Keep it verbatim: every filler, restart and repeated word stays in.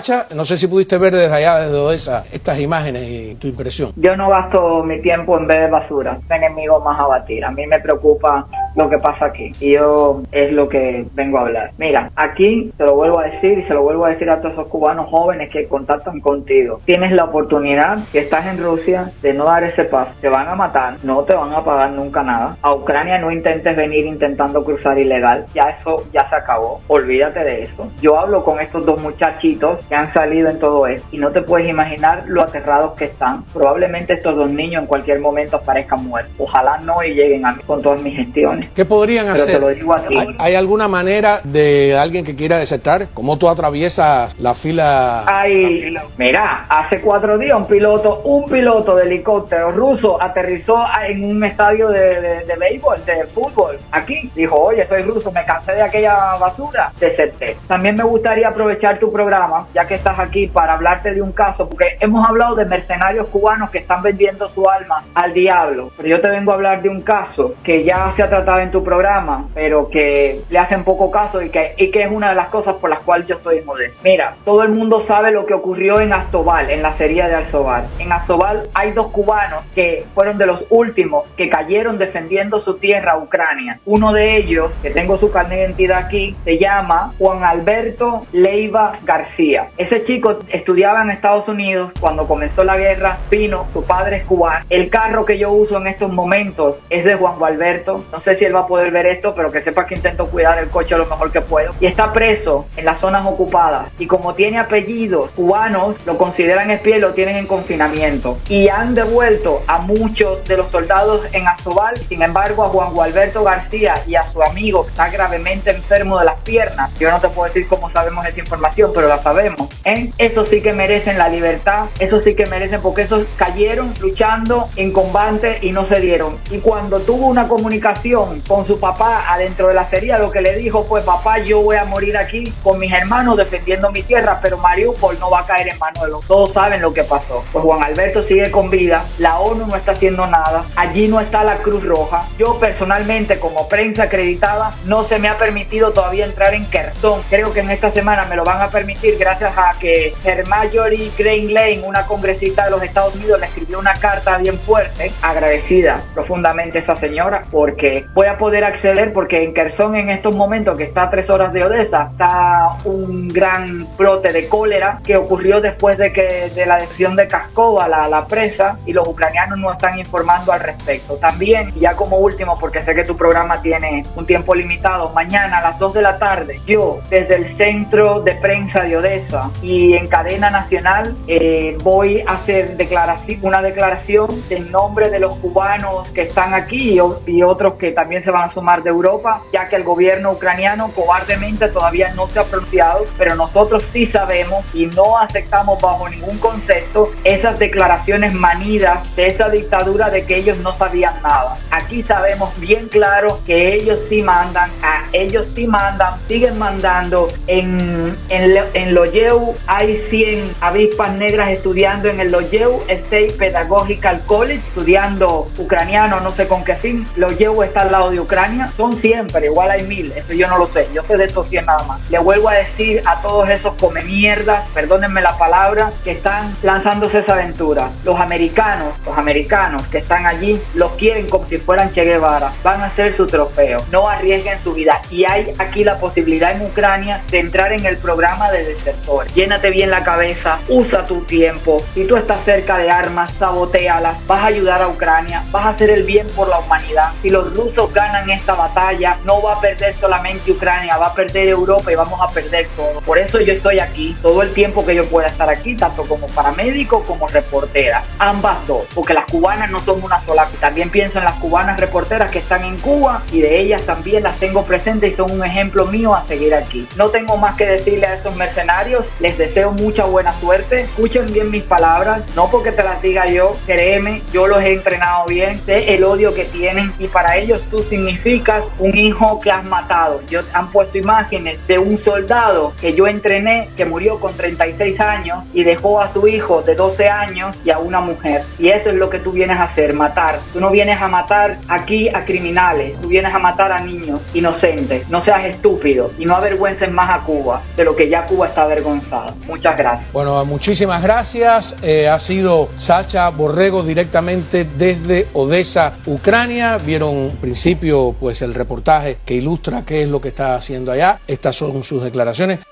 Sacha, no sé si pudiste ver desde allá, desde Odesa, estas imágenes y tu impresión. Yo no gasto mi tiempo en ver basura, enemigo más a batir. A mí me preocupa lo que pasa aquí y yo es lo que vengo a hablar. Mira, aquí te lo vuelvo a decir y se lo vuelvo a decir a todos esos cubanos jóvenes que contactan contigo. Tienes la oportunidad, que estás en Rusia, de no dar ese paso. Te van a matar, no te van a pagar nunca nada. A Ucrania no intentes venir intentando cruzar ilegal, ya eso ya se acabó. Olvídate de eso. Yo hablo con estos dos muchachitos que han salido en todo esto y no te puedes imaginar lo aterrados que están. Probablemente estos dos niños en cualquier momento aparezcan muertos. Ojalá no y lleguen a mí con todas mis gestiones. ¿Qué podrían Pero hacer? te lo digo a ti. ¿Hay, ¿Hay alguna manera de alguien que quiera desertar? ¿Cómo tú atraviesas la fila? Ay, mira, hace cuatro días un piloto, un piloto de helicóptero ruso aterrizó en un estadio de, de, de béisbol, de fútbol, aquí. Dijo, oye, soy ruso, me cansé de aquella basura, deserté. También me gustaría aprovechar tu programa, ya que estás aquí, para hablarte de un caso, porque hemos hablado de mercenarios cubanos que están vendiendo su alma al diablo, pero yo te vengo a hablar de un caso que ya se ha tratado en tu programa, pero que le hacen poco caso y que, y que es una de las cosas por las cuales yo estoy molesto. Mira, todo el mundo sabe lo que ocurrió en Astobal, en la serie de Astobal. En Astobal hay dos cubanos que fueron de los últimos que cayeron defendiendo su tierra, Ucrania. Uno de ellos, que tengo su carnet de identidad aquí, se llama Juan Alberto Leiva García. Ese chico estudiaba en Estados Unidos cuando comenzó la guerra, vino, su padre es cubano. El carro que yo uso en estos momentos es de Juan Alberto. No sé si él va a poder ver esto, pero que sepa que intento cuidar el coche lo mejor que puedo. Y está preso en las zonas ocupadas. Y como tiene apellidos cubanos, lo consideran espía y lo tienen en confinamiento. Y han devuelto a muchos de los soldados en Astobal. Sin embargo, a Juan Alberto García y a su amigo, que está gravemente enfermo de las piernas. Yo no te puedo decir cómo sabemos esa información, pero la sabemos. ¿eh? Eso sí que merecen la libertad. Eso sí que merecen, porque esos cayeron luchando en combate y no se dieron. Y cuando tuvo una comunicación con su papá adentro de la serie, lo que le dijo fue: papá, yo voy a morir aquí con mis hermanos defendiendo mi tierra, pero Mariupol no va a caer en manos de los. Todos saben lo que pasó. Pues Juan Alberto sigue con vida, la ONU no está haciendo nada, allí no está la Cruz Roja. Yo personalmente, como prensa acreditada, no se me ha permitido todavía entrar en Kherson. Creo que en esta semana me lo van a permitir, gracias a que Marjorie Greene Lane, una congresista de los Estados Unidos, le escribió una carta bien fuerte, agradecida profundamente a esa señora, porque voy a poder acceder, porque en Kherson en estos momentos, que está a tres horas de Odessa, está un gran brote de cólera que ocurrió después de que de la decisión de Kaskova, la, la presa, y los ucranianos no están informando al respecto. También, ya como último, porque sé que tu programa tiene un tiempo limitado, mañana a las dos de la tarde, yo desde el centro de prensa de Odessa y en cadena nacional eh, voy a hacer declaración, una declaración en nombre de los cubanos que están aquí y, y otros que también se van a sumar de Europa, ya que el gobierno ucraniano cobardemente todavía no se ha pronunciado, pero nosotros sí sabemos y no aceptamos bajo ningún concepto esas declaraciones manidas de esa dictadura de que ellos no sabían nada. Aquí sabemos bien claro que ellos sí mandan, a ellos sí mandan, siguen mandando. En, en, en Loyeu hay cien avispas negras estudiando en el Loyeu State Pedagogical College, estudiando ucraniano, no sé con qué fin. Loyeu está al lado de Ucrania, son cien, pero igual hay mil, eso yo no lo sé, yo sé de estos cien nada más. Le vuelvo a decir a todos esos come mierdas, perdónenme la palabra, que están lanzándose esa aventura. Los americanos, los americanos que están allí, los quieren como si fueran Che Guevara, van a ser su trofeo, no arriesguen su vida. Y hay aquí la posibilidad en Ucrania de entrar en el programa de desertores. Llénate bien la cabeza, usa tu tiempo. Si tú estás cerca de armas, sabotéalas, vas a ayudar a Ucrania, vas a hacer el bien por la humanidad. Si los rusos ganan esta batalla, no va a perder solamente Ucrania, va a perder Europa y vamos a perder todo. Por eso yo estoy aquí, todo el tiempo que yo pueda estar aquí, tanto como paramédico como reportera, ambas dos, porque las cubanas no son una sola. También pienso en las cubanas reporteras que están en Cuba y de ellas también las tengo presentes y son un ejemplo mío a seguir aquí. No tengo más que decirle a esos mercenarios, les deseo mucha buena suerte, escuchen bien mis palabras, no porque te las diga yo, créeme, yo los he entrenado bien, sé el odio que tienen y para ellos tú significas un hijo que has matado. Yo, han puesto imágenes de un soldado que yo entrené que murió con treinta y seis años y dejó a su hijo de doce años y a una mujer, y eso es lo que tú vienes a hacer, matar. Tú no vienes a matar aquí a criminales, tú vienes a matar a niños inocentes. No seas estúpido y no avergüences más a Cuba de lo que ya Cuba está avergonzada. cansada. Muchas gracias. Bueno, muchísimas gracias. Eh, ha sido Sacha Borrego directamente desde Odessa, Ucrania. Vieron en principio pues el reportaje que ilustra qué es lo que está haciendo allá. Estas son sus declaraciones.